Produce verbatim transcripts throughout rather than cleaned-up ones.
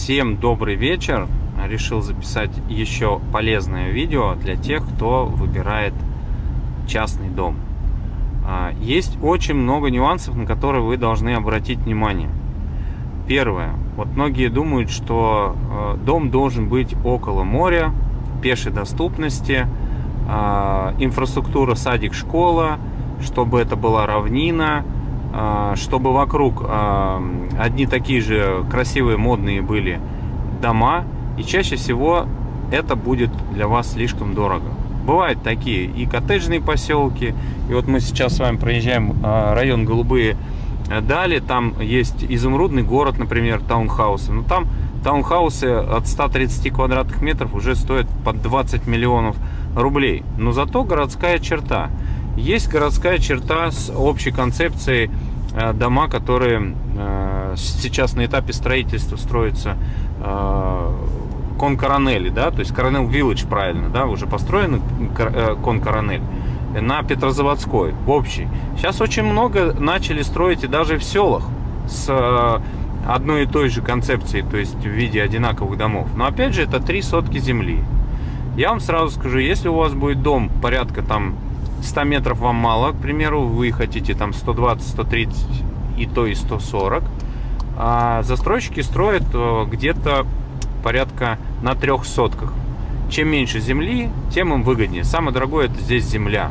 Всем добрый вечер. Решил записать еще полезное видео для тех, кто выбирает частный дом. Есть очень много нюансов, на которые вы должны обратить внимание. Первое. Вот многие думают, что дом должен быть около моря, пешей доступности, инфраструктура, садик, школа, чтобы это была равнина, чтобы вокруг одни такие же красивые, модные были дома, и чаще всего это будет для вас слишком дорого. Бывают такие и коттеджные поселки, и вот мы сейчас с вами проезжаем район Голубые Дали, там есть изумрудный город, например, таунхаусы, но там таунхаусы от ста тридцати квадратных метров уже стоят под двадцать миллионов рублей, но зато городская черта. Есть городская черта с общей концепцией э, дома, которые э, сейчас на этапе строительства строятся э, кон-коронели, да, то есть Коронел Виллидж, правильно, да, уже построен э, кон-коронель на Петрозаводской, в общей. Сейчас очень много начали строить и даже в селах с э, одной и той же концепцией, то есть в виде одинаковых домов. Но опять же, это три сотки земли. Я вам сразу скажу, если у вас будет дом порядка там ста метров вам мало, к примеру, вы хотите там сто двадцать, сто тридцать и то и сто сорок, а застройщики строят где-то порядка на трех сотках. Чем меньше земли, тем им выгоднее. Самое дорогое — это здесь земля.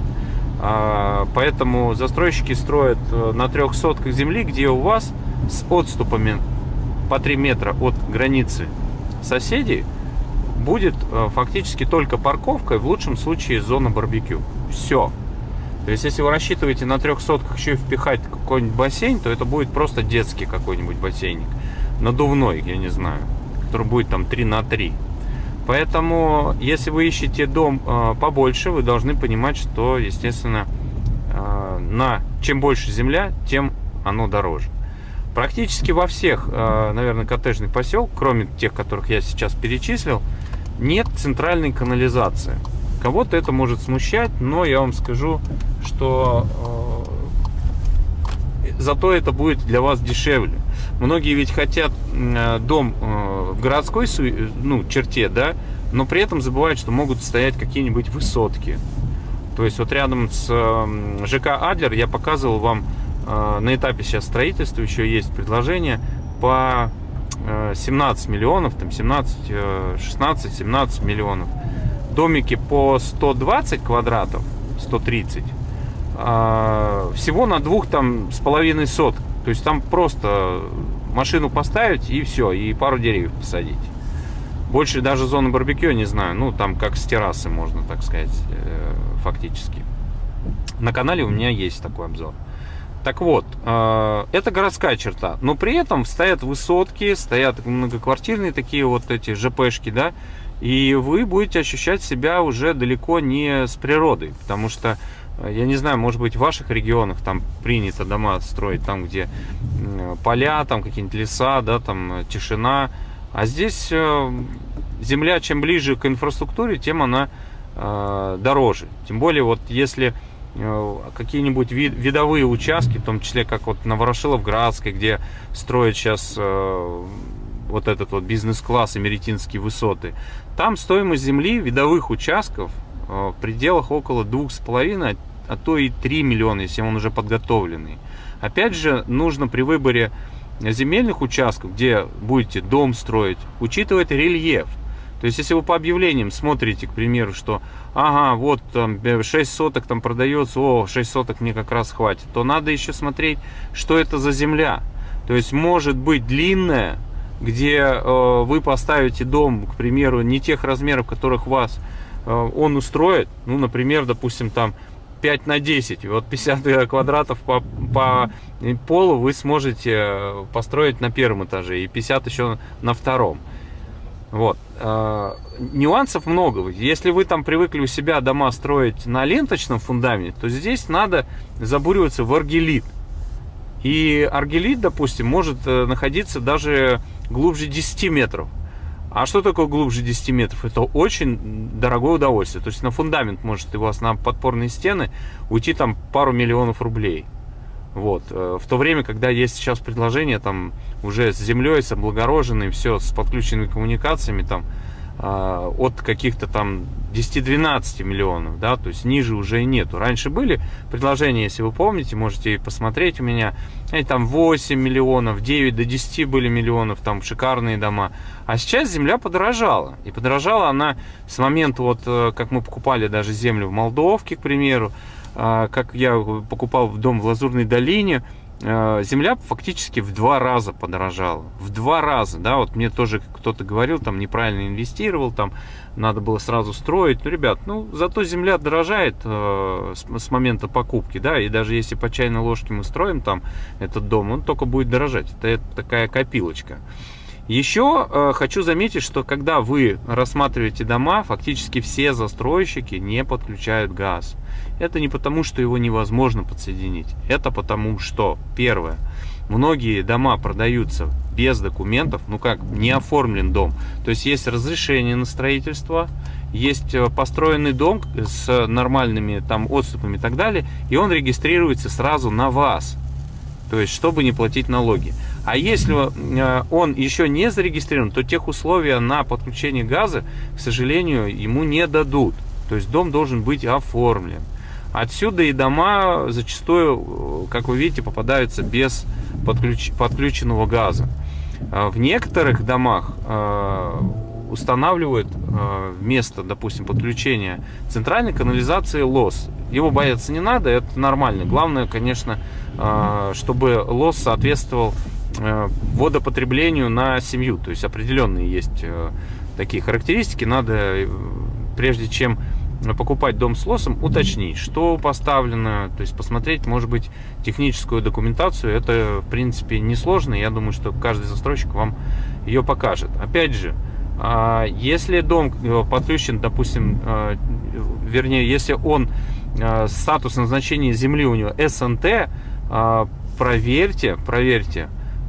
Поэтому застройщики строят на трех сотках земли, где у вас с отступами по три метра от границы соседей будет фактически только парковка и в лучшем случае зона барбекю. Все. То есть, если вы рассчитываете на трех сотках еще и впихать какой-нибудь бассейн, то это будет просто детский какой-нибудь бассейник. Надувной, я не знаю, который будет там три на три. Поэтому, если вы ищете дом э, побольше, вы должны понимать, что, естественно, э, на чем больше земля, тем оно дороже. Практически во всех, э, наверное, коттеджных поселках, кроме тех, которых я сейчас перечислил, нет центральной канализации. Кого-то это может смущать, но я вам скажу, что э, зато это будет для вас дешевле. Многие ведь хотят э, дом э, в городской ну, черте, да, но при этом забывают, что могут стоять какие-нибудь высотки. То есть вот рядом с э, ЖК Адлер я показывал вам э, на этапе сейчас строительства, еще есть предложение по э, семнадцать миллионов, там семнадцать, шестнадцать, семнадцать миллионов. Домики по сто двадцать квадратов, сто тридцать, э, всего на двух там с половиной сот. То есть там просто машину поставить и все, и пару деревьев посадить. Больше даже зоны барбекю не знаю, ну там как с террасы можно, так сказать, э, фактически. На канале у меня есть такой обзор. Так вот, э, это городская черта, но при этом стоят высотки, стоят многоквартирные такие вот эти ЖПшки, да, и вы будете ощущать себя уже далеко не с природой, потому что, я не знаю, может быть, в ваших регионах там принято дома строить там, где поля, там какие-нибудь леса, да, там тишина, а здесь земля, чем ближе к инфраструктуре, тем она э, дороже. Тем более, вот если э, какие-нибудь вид, видовые участки, в том числе, как вот на Ворошиловградской, где строят сейчас э, вот этот вот бизнес-класс и Меретинские высоты, там стоимость земли видовых участков в пределах около двух с половиной, а то и три миллиона, если он уже подготовленный. Опять же, нужно при выборе земельных участков, где будете дом строить, учитывать рельеф. То есть, если вы по объявлениям смотрите, к примеру, что ага, вот там шесть соток там продается, о, шесть соток мне как раз хватит, то надо еще смотреть, что это за земля. То есть, может быть длинная, где э, вы поставите дом, к примеру, не тех размеров, которых вас э, он устроит, ну, например, допустим, там пять на десять, вот пятьдесят квадратов по, по полу вы сможете построить на первом этаже и пятьдесят еще на втором. Вот. Э, нюансов много. Если вы там привыкли у себя дома строить на ленточном фундаменте, то здесь надо забуриваться в аргелит. И аргелит, допустим, может находиться даже глубже десяти метров. А что такое глубже десяти метров? Это очень дорогое удовольствие. То есть на фундамент может у вас на подпорные стены уйти там пару миллионов рублей. Вот. В то время, когда есть сейчас предложение там уже с землей, с облагороженной, все, с подключенными коммуникациями, там от каких-то там десяти-двенадцати миллионов, да, то есть ниже уже и нету. Раньше были предложения, если вы помните, можете посмотреть у меня, и там восемь миллионов, девять до десяти были миллионов, там шикарные дома. А сейчас земля подорожала. И подорожала она с момента, вот как мы покупали даже землю в Молдовке, к примеру, как я покупал дом в Лазурной долине, земля фактически в два раза подорожала. В два раза, да, вот мне тоже кто-то говорил, там неправильно инвестировал, там надо было сразу строить. Ну, ребят, ну, зато земля дорожает э, с, с момента покупки, да, и даже если по чайной ложке мы строим там этот дом, он только будет дорожать. Это, это такая копилочка. Еще э, хочу заметить, что когда вы рассматриваете дома, фактически все застройщики не подключают газ. Это не потому, что его невозможно подсоединить. Это потому, что, первое, многие дома продаются без документов, ну как, не оформлен дом. То есть есть разрешение на строительство, есть построенный дом с нормальными там отступами и так далее, и он регистрируется сразу на вас. То есть, чтобы не платить налоги. А если он еще не зарегистрирован, то тех условий на подключение газа, к сожалению, ему не дадут. То есть дом должен быть оформлен. Отсюда и дома зачастую, как вы видите, попадаются без подключ... подключенного газа. В некоторых домах устанавливают вместо, допустим, подключения центральной канализации лос. Его бояться не надо, это нормально. Главное, конечно, чтобы лос соответствовал водопотреблению на семью. То есть определенные есть такие характеристики. Надо, прежде чем покупать дом с лосом, уточнить, что поставлено, то есть посмотреть, может быть, техническую документацию. Это, в принципе, несложно. Я думаю, что каждый застройщик вам ее покажет. Опять же, если дом подключен, допустим, вернее, если он, статус назначения земли у него эс эн тэ, проверьте, проверьте,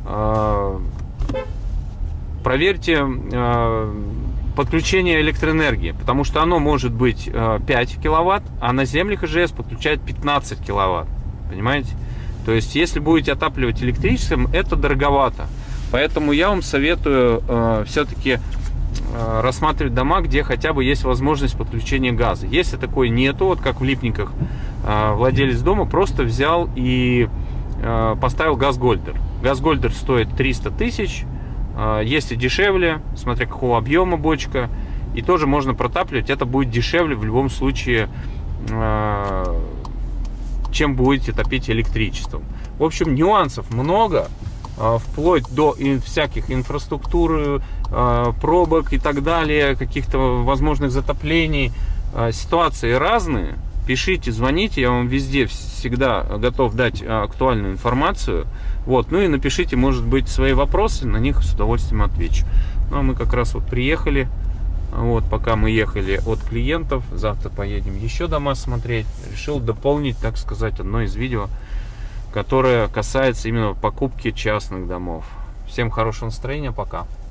проверьте подключение электроэнергии, потому что оно может быть пять киловатт, а на землях и жэ эс подключает пятнадцать киловатт, понимаете? То есть, если будете отапливать электричеством, это дороговато. Поэтому я вам советую э, все-таки э, рассматривать дома, где хотя бы есть возможность подключения газа. Если такой нету, вот как в Липниках, э, владелец дома просто взял и э, поставил газгольдер. Газгольдер стоит триста тысяч. Если дешевле, смотря какого объема бочка, и тоже можно протапливать, это будет дешевле в любом случае, чем будете топить электричеством. В общем, нюансов много, вплоть до всяких инфраструктуры, пробок и так далее, каких-то возможных затоплений. Ситуации разные. Пишите, звоните, я вам везде всегда готов дать актуальную информацию. Вот, ну и напишите, может быть, свои вопросы, на них с удовольствием отвечу. Ну, а мы как раз вот приехали, вот, пока мы ехали от клиентов, завтра поедем еще дома смотреть. Решил дополнить, так сказать, одно из видео, которое касается именно покупки частных домов. Всем хорошего настроения, пока.